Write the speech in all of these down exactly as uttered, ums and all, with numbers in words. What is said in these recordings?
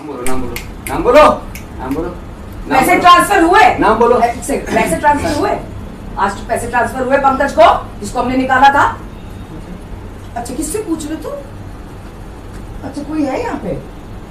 बोलो नाम बोलो नाम बोलो नाम बोलो। पैसे ट्रांसफर हुए? नाम बोलो। पैसे ट्रांसफर हुए? आज पैसे ट्रांसफर हुए पंकज को, जिसको हमने निकाला था? अच्छा किससे पूछ रहे तुम? अच्छा कोई है यहाँ पे?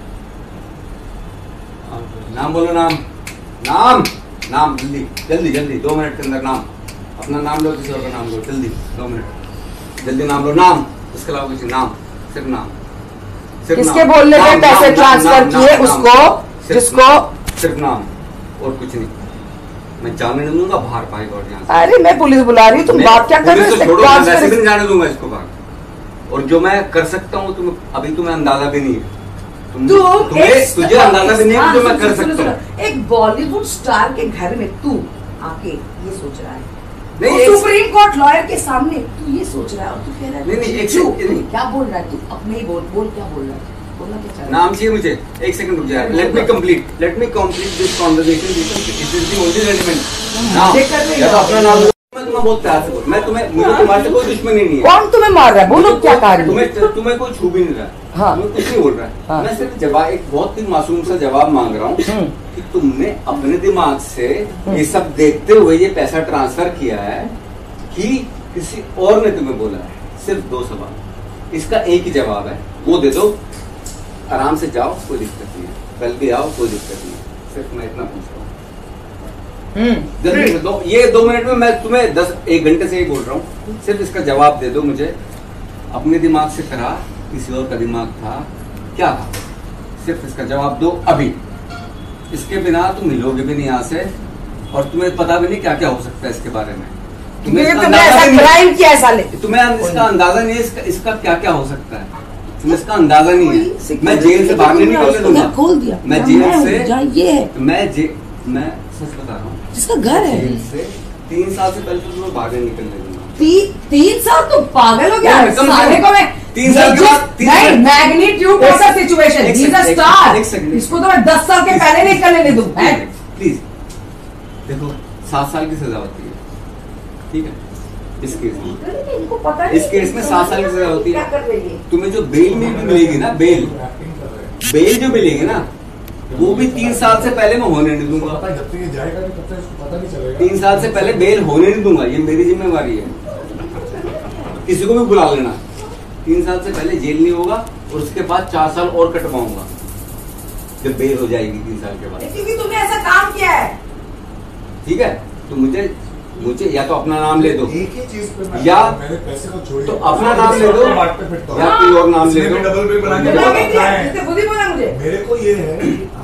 नाम बोलो नाम नाम नाम जल्दी जल्दी जल्दी दो मिनट के अंदर नाम अपना नाम लो, किसी और का नाम लो जल्दी दो मिनट जल्दी नाम लो नाम, इसके अलावा कुछ नाम सिर्फ नाम सिर्फ किसके बोलने पे पैसे ट्रांसफर किए उसको जिसको सिर्फ नाम और कुछ नहीं। मैं जाने नहीं दूंगा बाहर पाएगा और यहाँ से। अरे मैं पुलिस बुला रही हूँ, तुम बात क्या कर रहे हो? छोड़ो, मैं वैसे भी नहीं जाने दूंगा इसको बाहर। और जो मैं कर सकता हूँ तुम अभी तुम्हें अंदाजा भी नहीं है। तुम, तुम्हें तुझे अंदाजा भी नहीं है जो मैं कर सकता हूँ। एक बॉलीवुड स्टार के घर में तू आके ये सोच रहा है, नहीं सुप्रीम कोर्ट लॉयर के सामने तू ये सोच रहा है और तू कह रहा है नहीं नहीं एक सेकंड क्या बोल रहा है तू? अपने ही बोल बोल क्या बोल रहा है? बोलना क्या चाह रहा है? नाम चाहिए मुझे, एक सेकंड रुक जाए। Let me complete let me complete this conversation. This is the only element now. या तो अपना नाम मैं तुम्हें बहुत प्यार से बोल, मैं तुम्हें मुझे तुम्हारे से कोई दुश्मनी नहीं है। कौन तुम्हें मार रहा है? बोलो क्या कार्य? तुम्हें तुम्हें कोई छू भी नहीं रहा, हाँ। तुम्हें कुछ नहीं बोल रहा है। हाँ। मैं सिर्फ जवाब एक बहुत ही मासूम सा जवाब मांग रहा हूँ कि तुमने अपने दिमाग से ये सब देखते हुए ये पैसा ट्रांसफर किया है कि किसी और ने तुम्हें बोला है? सिर्फ दो सवाल, इसका एक ही जवाब है, वो दे दो। आराम से जाओ, कोई दिक्कत नहीं है, कल भी आओ, कोई दिक्कत नहीं है। सिर्फ मैं इतना पूछ रहा हूँ, जल्दी दो। ये दो मिनट में मैं तुम्हें दस एक घंटे से ही बोल रहा हूँ, सिर्फ इसका जवाब दे दो मुझे। अपने दिमाग से करा, किसी और का दिमाग था, क्या था? सिर्फ इसका जवाब दो अभी। इसके बिना तुम मिलोगे भी नहीं यहाँ से, और तुम्हें पता भी नहीं क्या क्या हो सकता है इसके बारे में। तुम्हें ऐसा क्राइम किया है साले, तुम्हें इसका अंदाजा नहीं है इसका, इसका क्या क्या हो सकता है, तुम्हें इसका अंदाजा नहीं है। मैं जेल से बाहर नहीं निकलने दूंगा, खोल दिया मैं जेल से ये मैं जे मैं सच बता रहा हूँ, जिसका घर है जेल से तीन साल से पहले तो तुम्हें बाहर नहीं निकलने दूंगा। ती, तीन साल तो पागल हो गया साले को। मैं तीन साल के बाद नहीं, magnitude of the situation, he is a star, इसको तो मैं दस साल के पहले नहीं निकलने नहीं दूंगा। प्लीज देखो, सात साल की सजा होती है, ठीक है? इस केस में इनको पता इस केस में सात साल की सजा होती है। तुम्हें जो बेल में भी मिलेगी ना, बेल बेल जो मिलेगी ना, वो भी तीन साल से पहले मैं होने नहीं दूंगा। जब तक ये जाएगा नहीं तब तक इसको पता नहीं चलेगा। तीन साल से पहले बेल होने नहीं दूंगा, ये मेरी जिम्मेवारी है। किसी को भी बुला लेना, तीन साल से पहले जेल नहीं होगा, और उसके बाद चार साल और कटवाऊंगा जब बेल हो जाएगी तीन साल के बाद। क्योंकि तुमने ऐसा काम किया है, ठीक है? तो मुझे मुझे या तो अपना नाम ले दो, एक ही चीज पे मैं या मैंने पैसे को छोड़ तो अपना नाम ले दो, या कोई और नाम ले दो। डबल बिल बना के मुझे मेरे को ये है कि